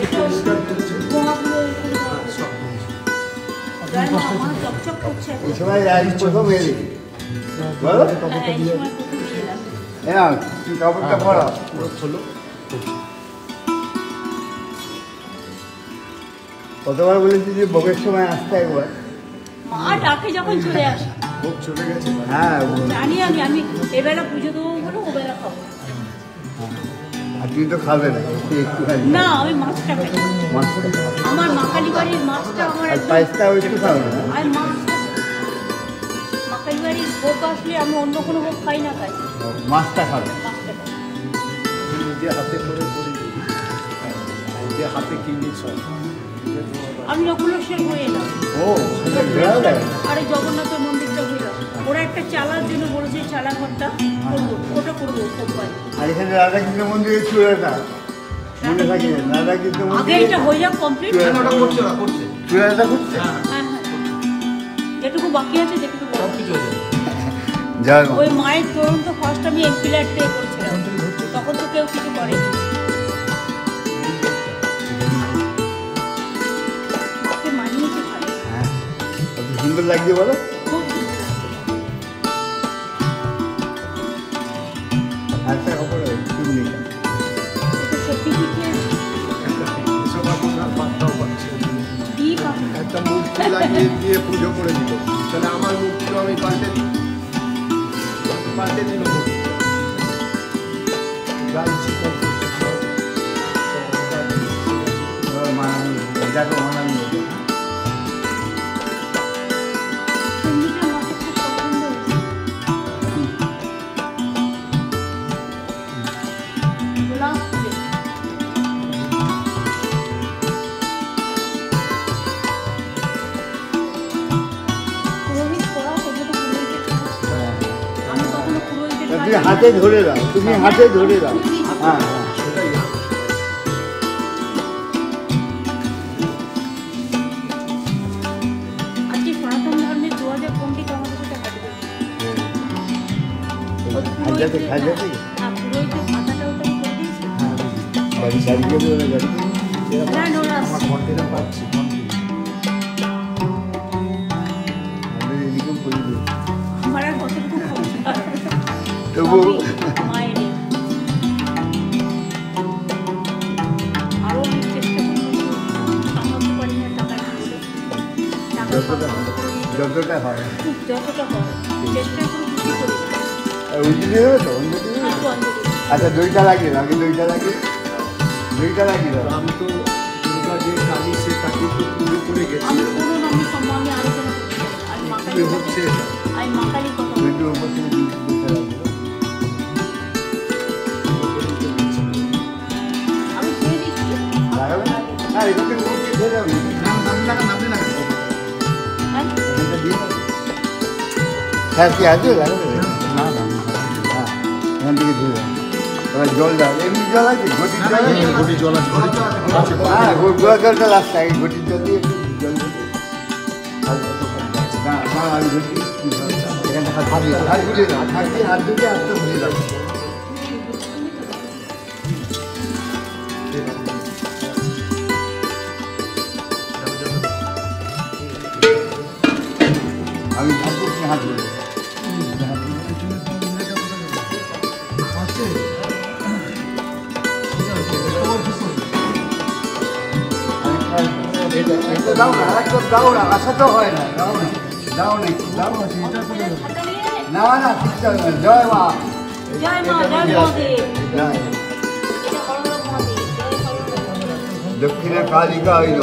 কতবার বলেছি যে ভোগের সময় আসতে একবার মা ডাকে যখন চলে আসে ভোগ চলে গেছে হ্যাঁ জানি আমি এবেলা পুজো দেবো বলে ওবেলা খাবো আর তুই তো খাবে না আমি মাছটা খাই আমার মাকালি বাড়ির মাছটা আমার পায়েসটা একটু খাবে না আমি মাকালি বাড়ির ভোগ আসলে আমি অন্য কোনো ভোগ খাই না খাই মাছটা খাবে নিজে হাতে করে করি নিজে হাতে কিনি সব আমি নকুলেশ্বর হয়ে এলাম আরে জগন্নাথের মন্দিরটা হইলাম ওরা একটা চালার জন্য বলেছে চালা ঘরটা করবো ওটা করবো খুব ভালো আর এখানে রাধাকৃষ্ণ মন্দিরের চূড়াটা মনে থাকে রাধাকৃষ্ণ আগে এটা হয়ে যাক কমপ্লিট ওটা করছে না করছে চূড়াটা করছে হ্যাঁ যেটুকু বাকি আছে যেটুকু সব কিছু হয়ে যাবে ওই মায়ের তরুণ তো ফার্স্ট আমি এমপিলার থেকে করেছিলাম তখন তো কেউ কিছু করেনি সুন্দর লাগছে বলো আচ্ছা খবর একটা মূর্তি লাগিয়ে দিয়ে পুজো করে দিল তাহলে আমার মূর্তিও আমি পাল্টে দিল দেখো মানান হাতে ধরে দাও তুমি হাতে ধরে দাও হ্যাঁ আজকে সনাতন ধর্মের 2000 পণ্ডিত আমাদের সাথে হাজাতে হাজাতে পুরোহিতের মাথাটা ওটা করে দিয়েছে গাড়ি গাড়িকে বলে গাড়ি না নোরা আমার কন্টেনার পাচ্ছি আমাদের এদিকেও করে দিই আমার আর কতটুকু তবু মায়ের আরো অনেক চেষ্টা করবো সামর্থ্য পারি না টাকা যতটা হয় যতটা হয় চেষ্টা করে কিছু করি অঞ্জলি দেবে তো অঞ্জলি দেবে আচ্ছা দইটা লাগিয়ে আগে দইটা লাগিয়ে আমি তো দুর্গা যে কালী সে তাকে তো পুজো করে গেছি আমি কোনো নামে সম্বন্ধে আলোচনা করতে চাই আমি মাকালি হচ্ছে আমি মাকালি কথা দইটার উপর থেকে দইটা লাগিয়ে আমি দিয়ে দিচ্ছি লাগাবে না হ্যাঁ এখান থেকে উপর দিয়ে ধরে যাবে নামতে না হ্যাঁ এখানটা দিয়ে দাও হ্যাঁ কি আছে লাগাবে না হ্যাঁ এখান থেকে ধরে যাও এবার জল দাও এমনি জল আছে ঘটির জল আছে ঘটি জল আছে হ্যাঁ গোড়া জলটা লাস্ট আগে ঘটির জল দিয়ে জল দিয়ে না না আমি ঘটি এখানটা হাত ঘুরিয়ে দাও হাত দিয়ে হাত ধুয়ে হাতটা ঘুরিয়ে দাও আমি হাত ধুয়ে হাত ধুয়ে দাও না একদম দাও না আশা তো হয় না দাও না দাও না দাও না না ঠিক আছে জয় মা জয় মা জয় মহাদেব জয় এটা হরলো মহাদেব জয় হরলো দক্ষিণে কালিকা হইল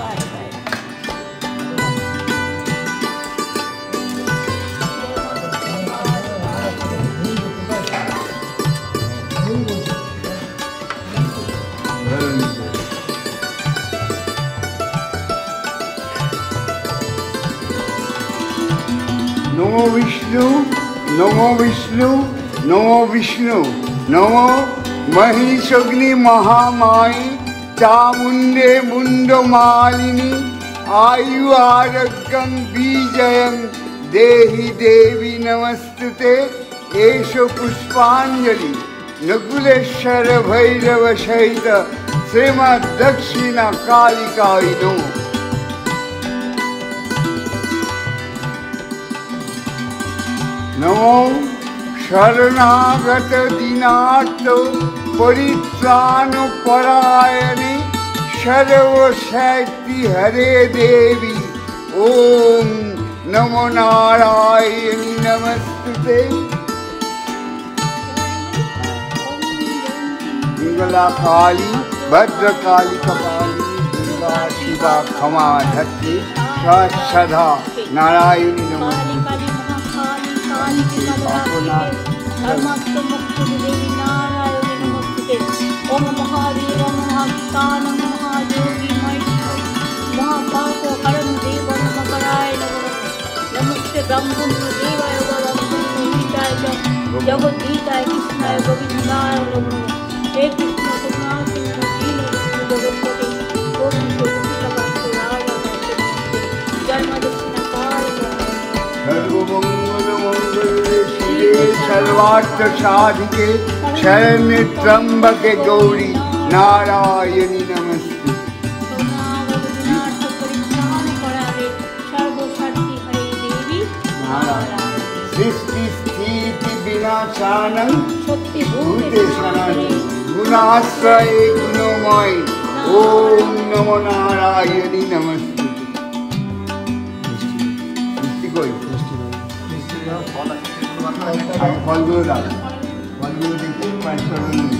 नमो विष्णु नमो विष्णु नमो विष्णु नमो महिषग्नि महामाई चामुंडे मुंडमालिनी आयु आरोग्यं बीजयं देहि देवी नमस्तुते एष पुष्पांजलि नकुलेश्वर भैरव सहित श्रीमद् दक्षिणा कालिकाय नमः। नमो शरणागत दीनार्थ परित्राण परायणे सर्वशक्ति हरे देवी। ओम नमो नारायणी नमस्ते। मंगला काली भद्रकाली कपाली दुर्गा शिवा क्षमा धत्ते सदा नारायणी नमस्ते। ओम महावीर महाकान महायोगी महापाप हरम देव नमकराय नमस्ते ब्रह्मण देवाय गीताय जगद्गीताय कृष्णाय गोविंदाय नमः। हे कृष्ण करुणा सिंधु दीनबंधु जगत्पते गोविंद जन्म दक्षिण काल सर्वमंगल मंगले शिवे सर्वार्थ साधिके शरण्ये त्र्यंबके गौरी नारायणी नमस्ते। सृष्टि स्थिति विनाशानं गुणाश्रये गुणमय। ओम नमो नारायणी नमस्ते। फलगुलो दाও, फलगुलो দিতে পাঁচটা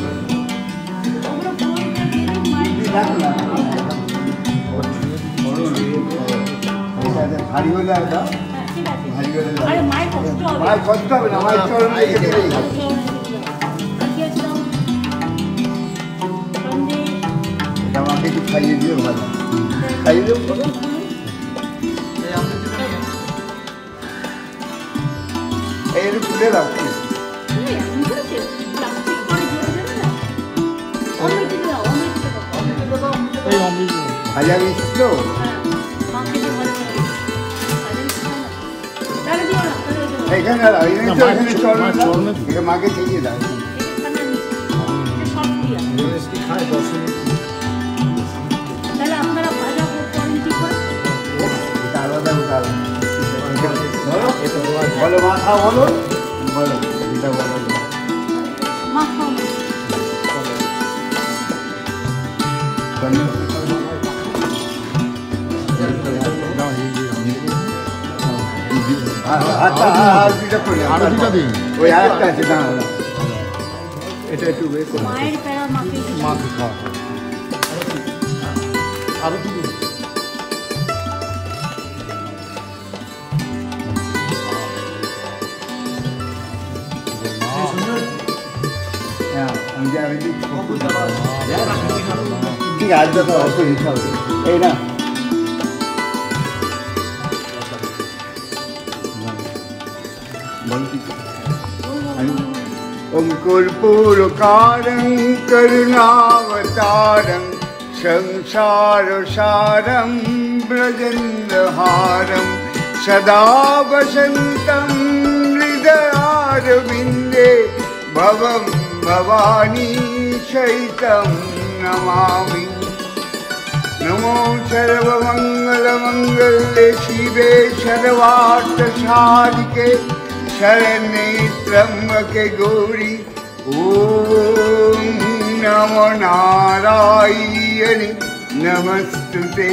ভারী হলে একটা ভারী হলে মায়ের কষ্ট হবে না, মায়ের চরণ রেখে দিলেই হবে। এটা আমাকে একটু খাইয়ে দিও, ভালো খাইয়ে দেবো। এর খুলে দাও। ভাজা মিষ্টি তো এখানে মাকে খেয়ে দাও। বলো মাথা বলো, বলো এটা বলো। ওই আরেকটা আছে দাঁড়া, এটা একটু মায়ের প্যারা মাকে খাওয়া আরো কি ঠিক আছে তো এই না ओम कर्पूरकारं करुणावतारं संसार सारं ब्रजन्दहारं सदा वसन्तं हृदयारविन्दे भवं भवानी सहितं नमामि। नमो सर्वमङ्गलमङ्गले शिवे सर्वार्थसाधिके शरण्ये त्र्यंबके गौरी। ओम नमो नारायणी नमस्ते।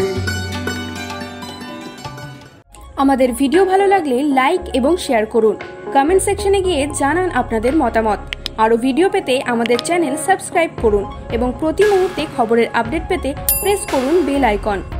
আমাদের ভিডিও ভালো লাগলে লাইক এবং শেয়ার করুন। কমেন্ট সেকশনে গিয়ে জানান আপনাদের মতামত। আরও ভিডিও পেতে আমাদের চ্যানেল সাবস্ক্রাইব করুন এবং প্রতি মুহূর্তে খবরের আপডেট পেতে প্রেস করুন বেল আইকন।